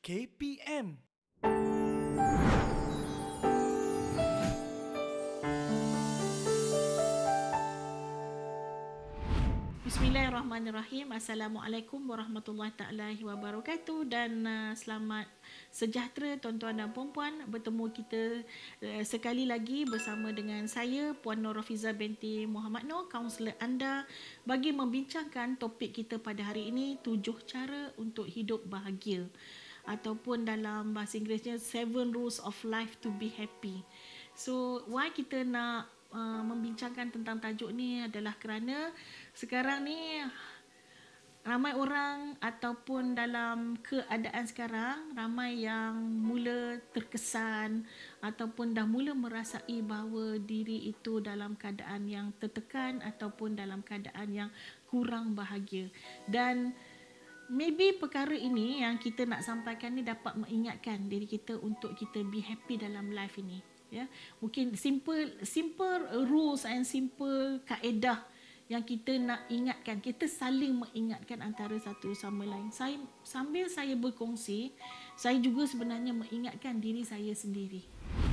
KPM. Bismillahirrahmanirrahim. Assalamualaikum warahmatullahi taala wabarakatuh dan selamat sejahtera tuan-tuan dan puan-puan. Bertemu kita sekali lagi bersama dengan saya Puan Nur Rafiza binti Muhammad Nur, kaunselor anda, bagi membincangkan topik kita pada hari ini, 7 cara untuk hidup bahagia, ataupun dalam bahasa Inggerisnya 7 rules of life to be happy. So why kita nak membincangkan tentang tajuk ni adalah kerana sekarang ni ramai orang ataupun dalam keadaan sekarang ramai yang mula terkesan ataupun dah mula merasai bahawa diri itu dalam keadaan yang tertekan ataupun dalam keadaan yang kurang bahagia. Dan maybe perkara ini yang kita nak sampaikan ni dapat mengingatkan diri kita untuk kita be happy dalam life ini. Ya, mungkin simple rules and simple kaedah yang kita nak ingatkan, kita saling mengingatkan antara satu sama lain. Sambil saya berkongsi, saya juga sebenarnya mengingatkan diri saya sendiri.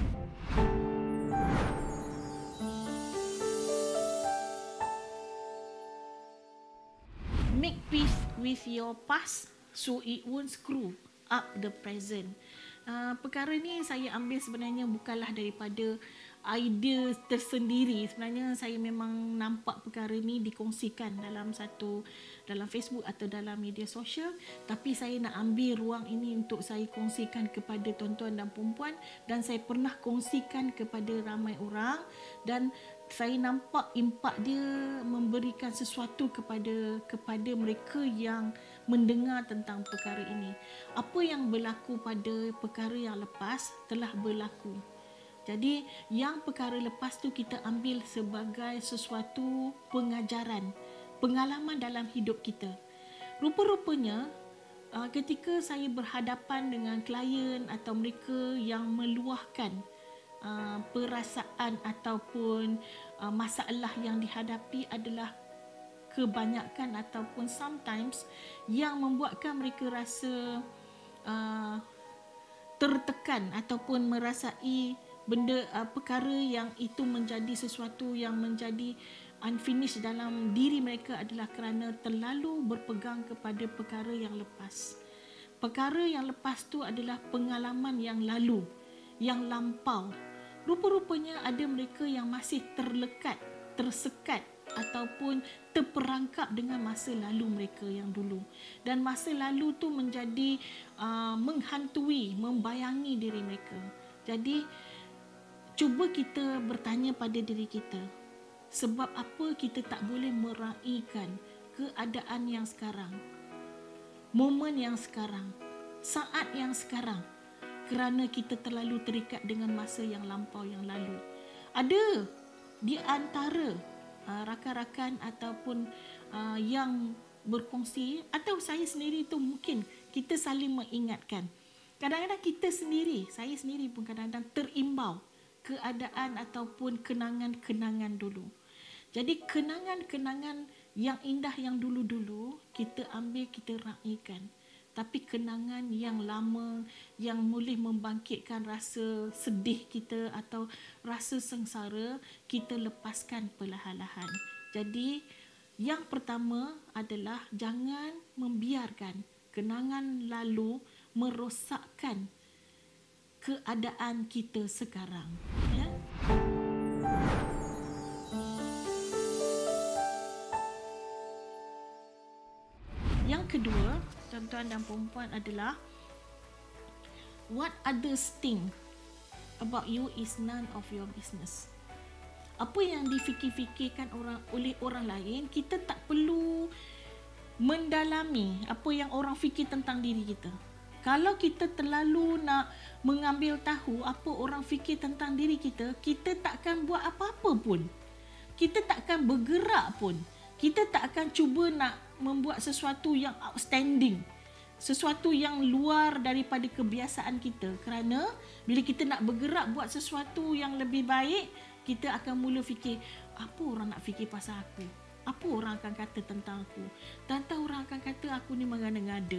Make peace with your past so it won't screw up the present. Perkara ni saya ambil sebenarnya bukanlah daripada idea tersendiri. Sebenarnya saya memang nampak perkara ni dikongsikan dalam Facebook atau dalam media sosial, tapi saya nak ambil ruang ini untuk saya kongsikan kepada tuan-tuan dan puan-puan, dan saya pernah kongsikan kepada ramai orang dan saya nampak impak dia memberikan sesuatu kepada mereka yang mendengar tentang perkara ini. Apa yang berlaku pada perkara yang lepas telah berlaku. Jadi yang perkara lepas tu kita ambil sebagai sesuatu pengajaran, pengalaman dalam hidup kita. Rupa-rupanya ketika saya berhadapan dengan klien atau mereka yang meluahkan perasaan ataupun masalah yang dihadapi adalah kebanyakan ataupun sometimes yang membuatkan mereka rasa tertekan ataupun merasai perkara yang itu menjadi sesuatu yang menjadi unfinished dalam diri mereka adalah kerana terlalu berpegang kepada perkara yang lepas. Perkara yang lepas tu adalah pengalaman yang lalu, yang lampau. Rupa-rupanya ada mereka yang masih terlekat, tersekat ataupun terperangkap dengan masa lalu mereka yang dulu. Dan masa lalu tu menjadi menghantui, membayangi diri mereka. Jadi cuba kita bertanya pada diri kita, sebab apa kita tak boleh meraihkan keadaan yang sekarang, momen yang sekarang, saat yang sekarang, kerana kita terlalu terikat dengan masa yang lampau yang lalu. Ada di antara rakan-rakan ataupun yang berkongsi, atau saya sendiri tu mungkin kita saling mengingatkan. Kadang-kadang kita sendiri, saya sendiri pun kadang-kadang terimbau keadaan ataupun kenangan-kenangan dulu. Jadi kenangan-kenangan yang indah yang dulu-dulu kita ambil, kita raikan. Tapi kenangan yang lama yang boleh membangkitkan rasa sedih kita atau rasa sengsara, kita lepaskan perlahan-lahan. Jadi yang pertama adalah jangan membiarkan kenangan lalu merosakkan keadaan kita sekarang. Ya? Yang kedua, tuan-tuan dan perempuan, adalah what others think about you is none of your business. Apa yang difikir-fikirkan oleh orang lain, kita tak perlu mendalami apa yang orang fikir tentang diri kita. Kalau kita terlalu nak mengambil tahu apa orang fikir tentang diri kita, kita takkan buat apa-apa pun. Kita takkan bergerak pun. Kita tak akan cuba nak membuat sesuatu yang outstanding, sesuatu yang luar daripada kebiasaan kita. Kerana bila kita nak bergerak buat sesuatu yang lebih baik, kita akan mula fikir, apa orang nak fikir pasal aku? Apa orang akan kata tentang aku? Tentang orang akan kata aku ni mengada-ngada.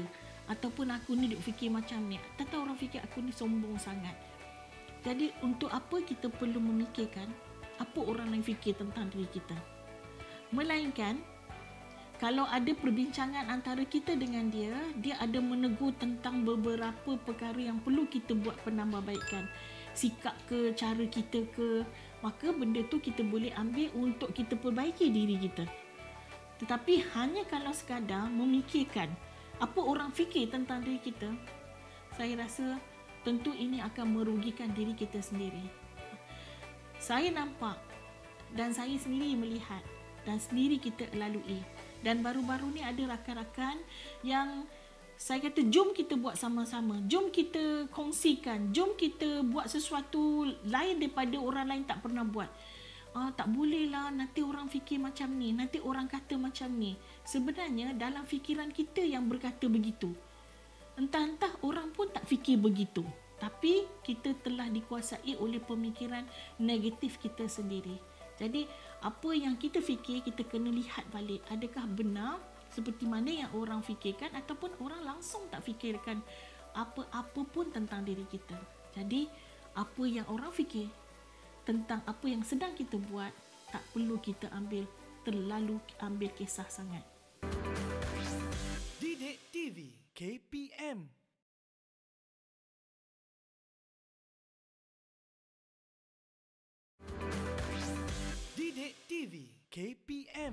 ataupun aku ni duk fikir macam ni, atau orang fikir aku ni sombong sangat. Jadi untuk apa kita perlu memikirkan apa orang lain fikir tentang diri kita? Melainkan kalau ada perbincangan antara kita dengan dia ada menegur tentang beberapa perkara yang perlu kita buat penambahbaikan, sikap ke, cara kita ke, maka benda tu kita boleh ambil untuk kita perbaiki diri kita. Tetapi hanya kalau sekadar memikirkan apa orang fikir tentang diri kita, saya rasa tentu ini akan merugikan diri kita sendiri. Saya nampak dan saya sendiri melihat dan sendiri kita lalui. Dan baru-baru ni ada rakan-rakan yang saya kata jom kita buat sama-sama, jom kita kongsikan, jom kita buat sesuatu lain daripada orang lain tak pernah buat. Tak boleh lah, nanti orang fikir macam ni, nanti orang kata macam ni. Sebenarnya dalam fikiran kita yang berkata begitu. Entah-entah orang pun tak fikir begitu, tapi kita telah dikuasai oleh pemikiran negatif kita sendiri. Jadi apa yang kita fikir, kita kena lihat balik, adakah benar seperti mana yang orang fikirkan, ataupun orang langsung tak fikirkan apa-apa pun tentang diri kita. Jadi apa yang orang fikir tentang apa yang sedang kita buat, tak perlu kita terlalu ambil kisah sangat. Didik TV KPM. Didik TV KPM.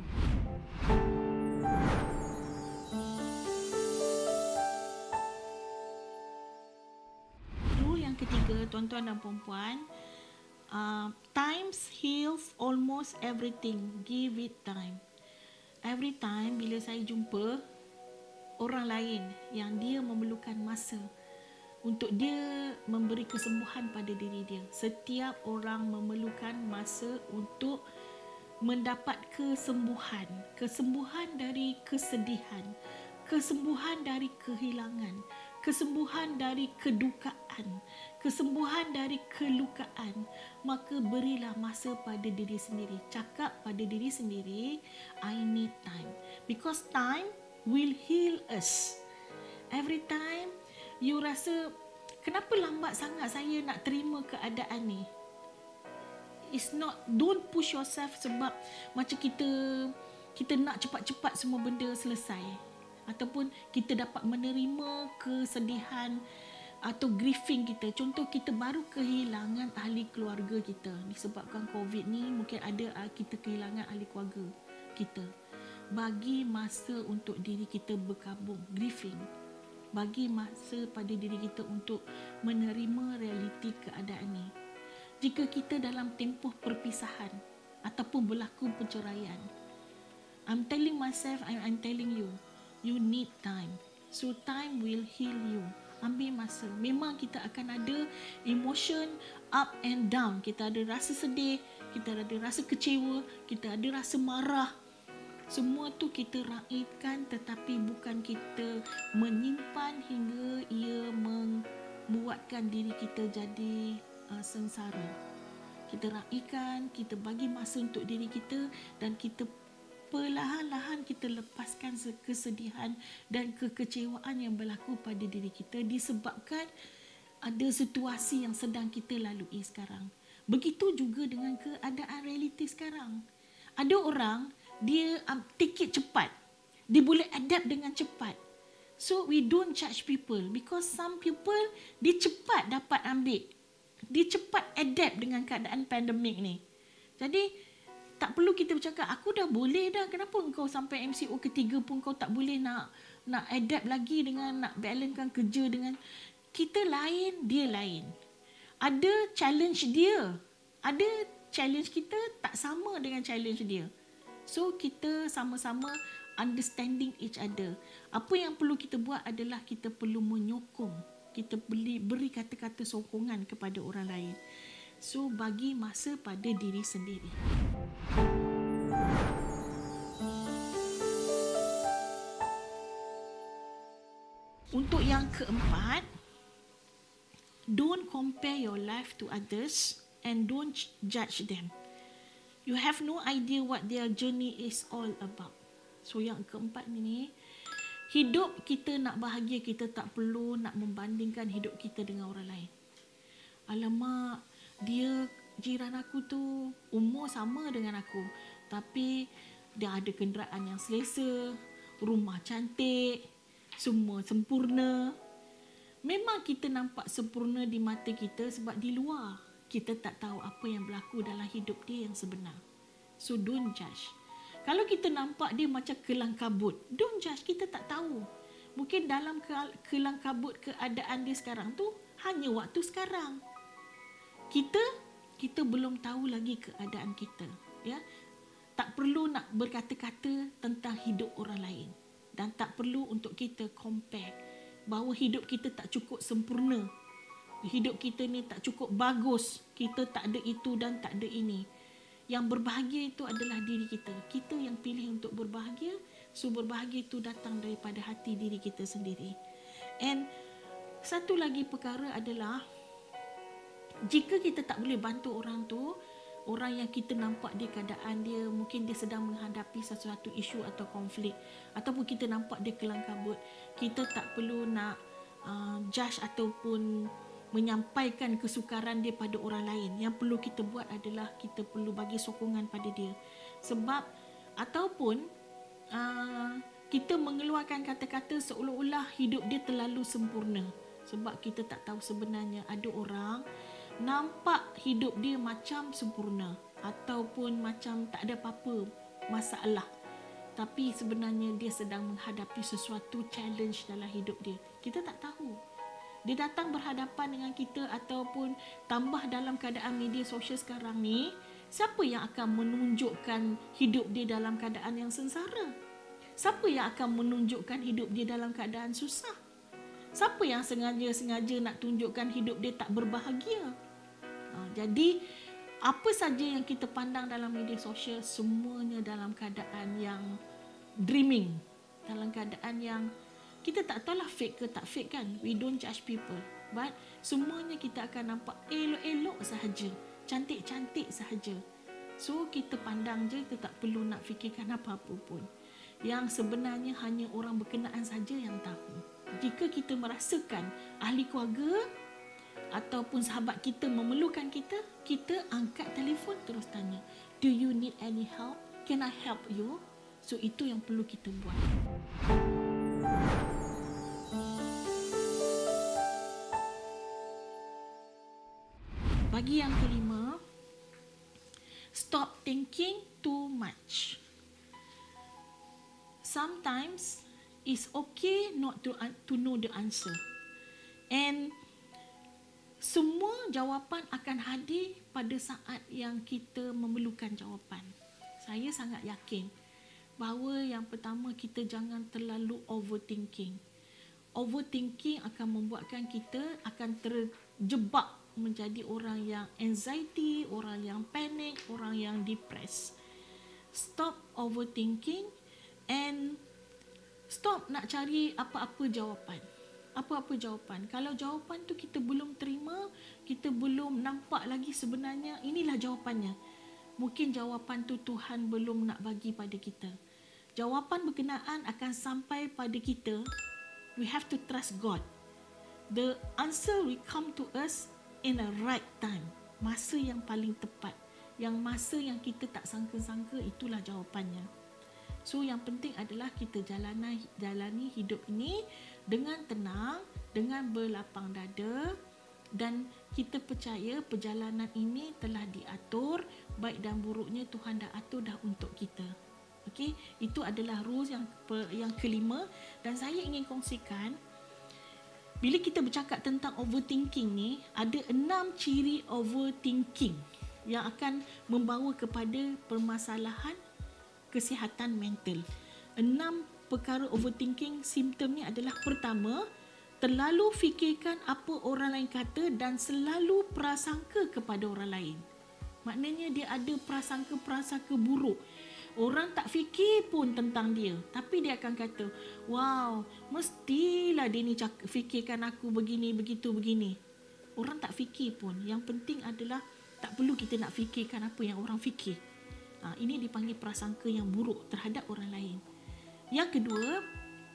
Rule yang ketiga, tuan-tuan dan puan-puan, time heals almost everything. Give it time. Every time bila saya jumpa orang lain yang dia memerlukan masa untuk dia memberi kesembuhan pada diri dia. Setiap orang memerlukan masa untuk mendapat kesembuhan. Kesembuhan dari kesedihan, kesembuhan dari kehilangan, kesembuhan dari kedukaan, kesembuhan dari kelukaan. Maka berilah masa pada diri sendiri. Cakap pada diri sendiri, I need time. Because time will heal us. Every time you rasa, kenapa lambat sangat saya nak terima keadaan ni? It's not, don't push yourself sebab macam kita nak cepat-cepat semua benda selesai. Ataupun kita dapat menerima kesedihan atau grieving kita. Contoh, kita baru kehilangan ahli keluarga kita. Disebabkan COVID ni, mungkin ada kita kehilangan ahli keluarga kita. Bagi masa untuk diri kita berkabung, grieving. Bagi masa pada diri kita untuk menerima realiti keadaan ni. Jika kita dalam tempoh perpisahan ataupun berlaku perceraian, I'm telling myself, I'm telling you, you need time. So time will heal you. Ambil masa. Memang kita akan ada emotion up and down. Kita ada rasa sedih, kita ada rasa kecewa, kita ada rasa marah. Semua tu kita raikan, tetapi bukan kita menyimpan hingga ia membuatkan diri kita jadi sengsara. Kita raikan, kita bagi masa untuk diri kita, dan kita perlahan-lahan kita lepaskan kesedihan dan kekecewaan yang berlaku pada diri kita disebabkan ada situasi yang sedang kita lalui sekarang. Begitu juga dengan keadaan realiti sekarang. Ada orang, dia take it cepat. Dia boleh adapt dengan cepat. So we don't judge people because some people dia cepat dapat ambil. Dia cepat adapt dengan keadaan pandemik ni. Jadi tak perlu kita bercakap, aku dah boleh dah, kenapa engkau sampai MCO ketiga pun kau tak boleh nak adapt lagi dengan nak balancekan kerja dengan kita lain, dia lain. Ada challenge dia. Ada challenge kita tak sama dengan challenge dia. So kita sama-sama understanding each other. Apa yang perlu kita buat adalah kita perlu menyokong. Kita beri kata-kata sokongan kepada orang lain. So bagi masa pada diri sendiri. Untuk yang keempat, don't compare your life to others and don't judge them. You have no idea what their journey is all about. So yang keempat ni, Hidup kita nak bahagia, kita tak perlu nak membandingkan hidup kita dengan orang lain. Alamak, dia jiran aku tu umur sama dengan aku, tapi dia ada kenderaan yang selesa, rumah cantik, semua sempurna. Memang kita nampak sempurna di mata kita sebab di luar kita tak tahu apa yang berlaku dalam hidup dia yang sebenar. So don't judge. Kalau kita nampak dia macam kelang kabut, don't judge, kita tak tahu. Mungkin dalam kelang kabut keadaan dia sekarang tu hanya waktu sekarang. Kita belum tahu lagi keadaan kita, ya. Tak perlu nak berkata-kata tentang hidup orang lain, dan tak perlu untuk kita compare bahawa hidup kita tak cukup sempurna. Hidup kita ni tak cukup bagus. Kita tak ada itu dan tak ada ini. Yang berbahagia itu adalah diri kita. Kita yang pilih untuk berbahagia. So berbahagia itu datang daripada hati diri kita sendiri. And satu lagi perkara adalah, jika kita tak boleh bantu orang tu, orang yang kita nampak dia keadaan dia, mungkin dia sedang menghadapi sesuatu isu atau konflik, ataupun kita nampak dia kelang kabut, kita tak perlu nak judge ataupun menyampaikan kesukaran dia pada orang lain. Yang perlu kita buat adalah kita perlu bagi sokongan pada dia. Sebab ataupun kita mengeluarkan kata-kata seolah-olah hidup dia terlalu sempurna. Sebab kita tak tahu sebenarnya ada orang nampak hidup dia macam sempurna ataupun macam tak ada apa-apa masalah, tapi sebenarnya dia sedang menghadapi sesuatu challenge dalam hidup dia. Kita tak tahu. Dia datang berhadapan dengan kita ataupun tambah dalam keadaan media sosial sekarang ni, siapa yang akan menunjukkan hidup dia dalam keadaan yang sengsara? Siapa yang akan menunjukkan hidup dia dalam keadaan susah? Siapa yang sengaja nak tunjukkan hidup dia tak berbahagia? Jadi apa saja yang kita pandang dalam media sosial, semuanya dalam keadaan yang dreaming, dalam keadaan yang kita tak tahulah fake ke tak fake kan. We don't judge people, but semuanya kita akan nampak elok-elok sahaja, cantik-cantik sahaja. So kita pandang je, kita tak perlu nak fikirkan apa-apa pun. Yang sebenarnya hanya orang berkenaan saja yang tahu. Jika kita merasakan ahli keluarga ataupun sahabat kita memerlukan kita, kita angkat telefon terus tanya, do you need any help? Can I help you? So itu yang perlu kita buat. Bagi yang kelima, stop thinking too much. Sometimes it's okay not to know the answer. And semua jawapan akan hadir pada saat yang kita memerlukan jawapan. Saya sangat yakin bahawa yang pertama, kita jangan terlalu overthinking. Overthinking akan membuatkan kita akan terjebak menjadi orang yang anxiety, orang yang panik, orang yang depressed. Stop overthinking and stop nak cari apa-apa jawapan. Apa-apa jawapan. Kalau jawapan tu kita belum terima, kita belum nampak lagi sebenarnya inilah jawapannya, mungkin jawapan tu Tuhan belum nak bagi pada kita. Jawapan berkenaan akan sampai pada kita. We have to trust God. The answer will come to us in the right time. Masa yang paling tepat. Yang masa yang kita tak sangka-sangka, itulah jawapannya. So yang penting adalah kita jalani hidup ini dengan tenang, dengan berlapang dada, dan kita percaya perjalanan ini telah diatur, baik dan buruknya Tuhan dah atur dah untuk kita. Okey, itu adalah rules yang kelima, dan saya ingin kongsikan, bila kita bercakap tentang overthinking ni, ada 6 ciri overthinking yang akan membawa kepada permasalahan kesihatan mental. 6 perkara overthinking, simptom ni adalah: pertama, terlalu fikirkan apa orang lain kata dan selalu prasangka kepada orang lain. Maknanya dia ada prasangka-prasangka buruk. Orang tak fikir pun tentang dia, tapi dia akan kata, wow, mestilah dia ni fikirkan aku begini, begitu, begini. Orang tak fikir pun. Yang penting adalah tak perlu kita nak fikirkan apa yang orang fikir. Ini dipanggil prasangka yang buruk terhadap orang lain. Yang kedua,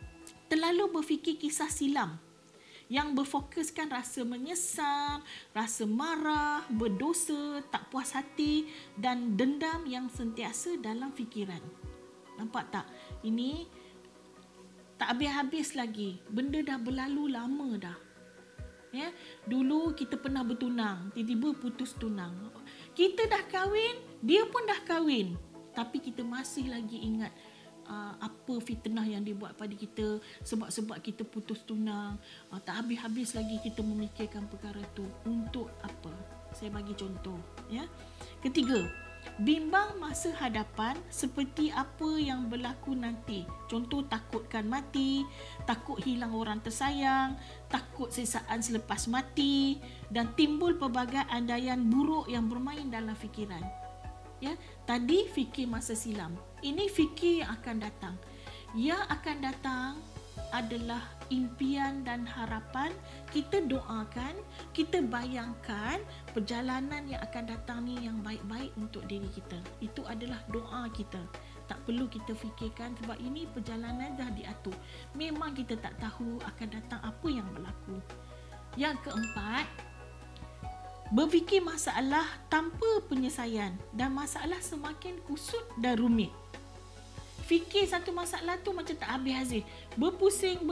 terlalu berfikir kisah silam yang berfokuskan rasa menyesal, rasa marah, berdosa, tak puas hati dan dendam yang sentiasa dalam fikiran. Nampak tak? Ini tak habis-habis lagi. Benda dah berlalu lama dah. Ya, dulu kita pernah bertunang, tiba-tiba putus tunang. Kita dah kahwin, dia pun dah kahwin. Tapi kita masih lagi ingat apa fitnah yang dibuat pada kita sebab kita putus tunang. Tak habis-habis lagi kita memikirkan perkara tu. Untuk apa? Saya bagi contoh. Ya. Ketiga, bimbang masa hadapan seperti apa yang berlaku nanti. Contoh, takutkan mati, takut hilang orang tersayang, takut sesaan selepas mati dan timbul pelbagai andaian buruk yang bermain dalam fikiran. Ya, tadi fikir masa silam. Ini fikir yang akan datang. Yang akan datang adalah impian dan harapan. Kita doakan, kita bayangkan perjalanan yang akan datang ni yang baik-baik untuk diri kita. Itu adalah doa kita. Tak perlu kita fikirkan sebab ini perjalanan dah diatur. Memang kita tak tahu akan datang apa yang berlaku. Yang keempat, berfikir masalah tanpa penyelesaian dan masalah semakin kusut dan rumit. Fikir satu masalah tu macam tak habis-habis. Berpusing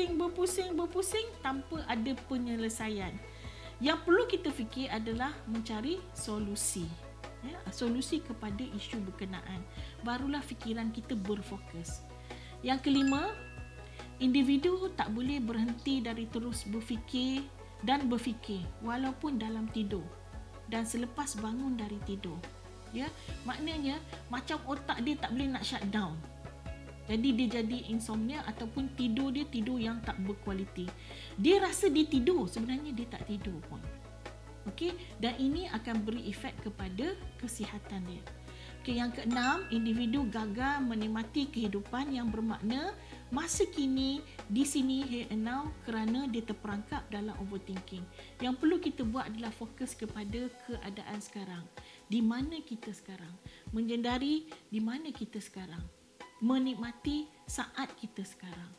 tanpa ada penyelesaian. Yang perlu kita fikir adalah mencari solusi. Ya, solusi kepada isu berkenaan. Barulah fikiran kita berfokus. Yang kelima, individu tak boleh berhenti dari terus berfikir dan berfikir walaupun dalam tidur dan selepas bangun dari tidur. Ya, maknanya macam otak dia tak boleh nak shut down. Jadi dia jadi insomnia ataupun tidur dia tidur yang tak berkualiti. Dia rasa dia tidur, sebenarnya dia tak tidur pun. Okey, dan ini akan beri efek kepada kesihatan dia. Okey, yang keenam, individu gagal menikmati kehidupan yang bermakna masa kini, di sini, here and now kerana dia terperangkap dalam overthinking. Yang perlu kita buat adalah fokus kepada keadaan sekarang. Di mana kita sekarang? Menyedari di mana kita sekarang. Menikmati saat kita sekarang.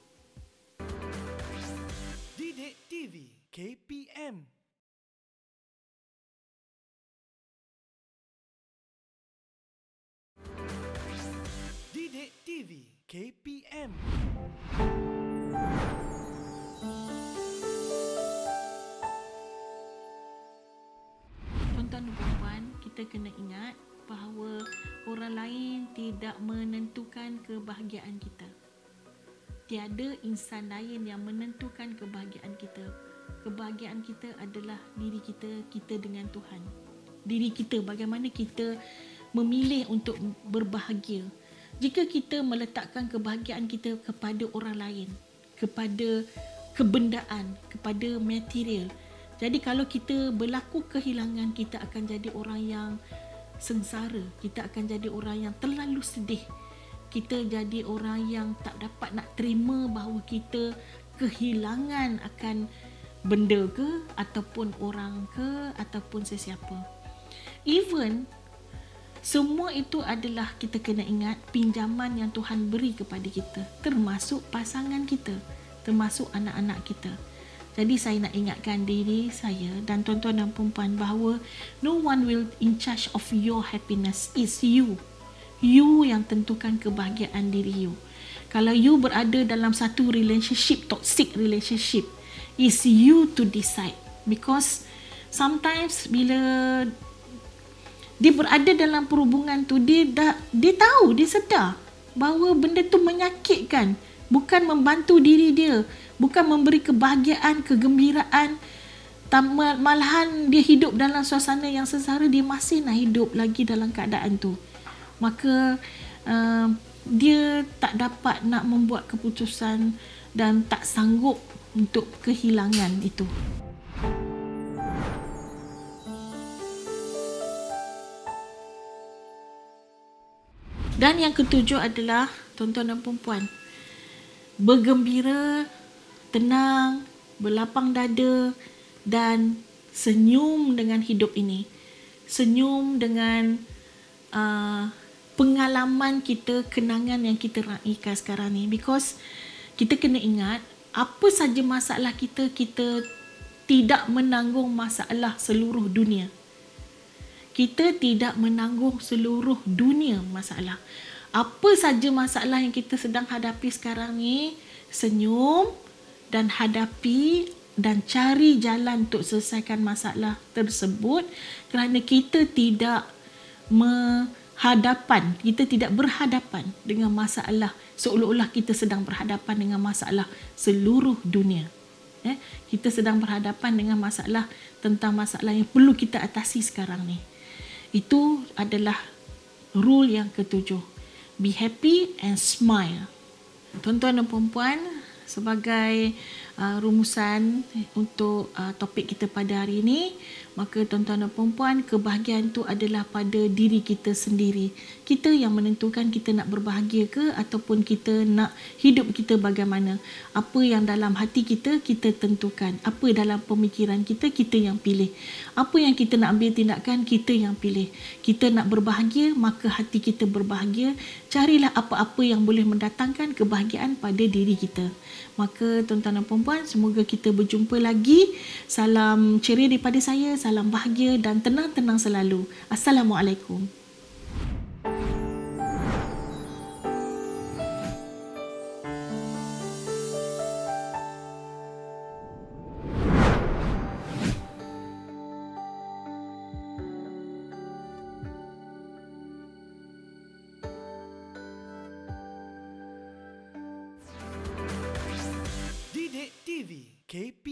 Didik TV KPM. Didik TV KPM. Tuan-tuan dan puan-puan, kita kena ingat bahawa orang lain tidak menentukan kebahagiaan kita. Tiada insan lain yang menentukan kebahagiaan kita. Kebahagiaan kita adalah diri kita, kita dengan Tuhan. Diri kita, bagaimana kita memilih untuk berbahagia. Jika kita meletakkan kebahagiaan kita kepada orang lain, kepada kebendaan, kepada material. Jadi kalau kita berlaku kehilangan, kita akan jadi orang yang sengsara. Kita akan jadi orang yang terlalu sedih. Kita jadi orang yang tak dapat nak terima bahawa kita kehilangan akan benda ke, ataupun orang ke, ataupun sesiapa. Even semua itu adalah, kita kena ingat, pinjaman yang Tuhan beri kepada kita, termasuk pasangan kita, termasuk anak-anak kita. Jadi saya nak ingatkan diri saya dan tuan-tuan dan puan-puan bahawa no one will in charge of your happiness. It's you. You yang tentukan kebahagiaan diri you. Kalau you berada dalam satu relationship, toxic relationship, it's you to decide. Because sometimes bila dia berada dalam perhubungan tu, dia tahu, dia sedar bahawa benda tu menyakitkan, bukan membantu diri dia, bukan memberi kebahagiaan, kegembiraan. Malahan dia hidup dalam suasana yang sengsara, dia masih nak hidup lagi dalam keadaan tu. Maka dia tak dapat nak membuat keputusan dan tak sanggup untuk kehilangan itu. Dan yang ketujuh adalah, tuan-tuan dan puan-puan, bergembira, tenang, berlapang dada dan senyum dengan hidup ini. Senyum dengan pengalaman kita, kenangan yang kita raikan sekarang ni. Because kita kena ingat apa saja masalah kita, kita tidak menanggung masalah seluruh dunia. Kita tidak menanggung seluruh dunia masalah. Apa saja masalah yang kita sedang hadapi sekarang ni, senyum dan hadapi dan cari jalan untuk selesaikan masalah tersebut, kerana kita tidak kita tidak berhadapan dengan masalah seolah-olah kita sedang berhadapan dengan masalah seluruh dunia. Kita sedang berhadapan dengan tentang masalah yang perlu kita atasi sekarang ni. Itu adalah rule yang ketujuh. Be happy and smile. Tuan-tuan dan puan-puan, sebagai rumusan untuk topik kita pada hari ini, maka tuan-tuan dan puan-puan, kebahagiaan itu adalah pada diri kita sendiri. Kita yang menentukan kita nak berbahagia ke ataupun kita nak hidup kita bagaimana. Apa yang dalam hati kita, kita tentukan. Apa dalam pemikiran kita, kita yang pilih. Apa yang kita nak ambil tindakan, kita yang pilih. Kita nak berbahagia, maka hati kita berbahagia. Carilah apa-apa yang boleh mendatangkan kebahagiaan pada diri kita. Maka tuan-tuan dan puan-puan, semoga kita berjumpa lagi. Salam ceria daripada saya, salam bahagia dan tenang-tenang selalu. Assalamualaikum. Didik TV KP